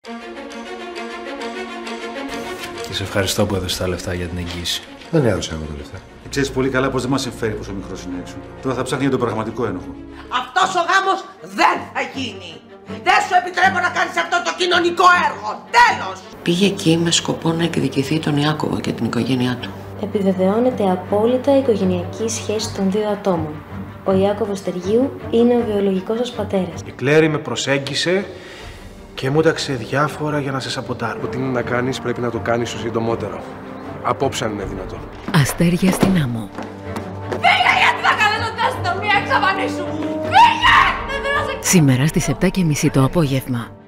Και σε ευχαριστώ που έδωσες τα λεφτά για την εγγύηση. Δεν έδωσα εγώ τα λεφτά. Ξέρεις πολύ καλά πως δεν μας συμφέρει πόσο μικρός είναι έξω. Τώρα θα ψάχνει για τον πραγματικό ένοχο. Αυτός ο γάμος δεν θα γίνει. Δεν σου επιτρέπω να κάνεις αυτό το κοινωνικό έργο. Τέλος! Πήγε εκεί με σκοπό να εκδικηθεί τον Ιάκωβο και την οικογένειά του. Επιβεβαιώνεται απόλυτα η οικογενειακή σχέση των δύο ατόμων. Ο Ιάκωβος Τεργίου είναι ο βιολογικός σας πατέρας. Η Κλέρη με προσέγγισε και μου έταξε διάφορα για να σε σαμποτάρω. Ό,τι είναι να κάνεις πρέπει να το κάνεις το συντομότερο. Απόψε αν είναι δυνατόν. Αστέρια στην άμμο. Φύγε, γιατί θα καλέσω την αστυνομία, εξαφανίσου! Φύγε! Δεν θέλω να σε... Σήμερα στις 7:30 το απόγευμα.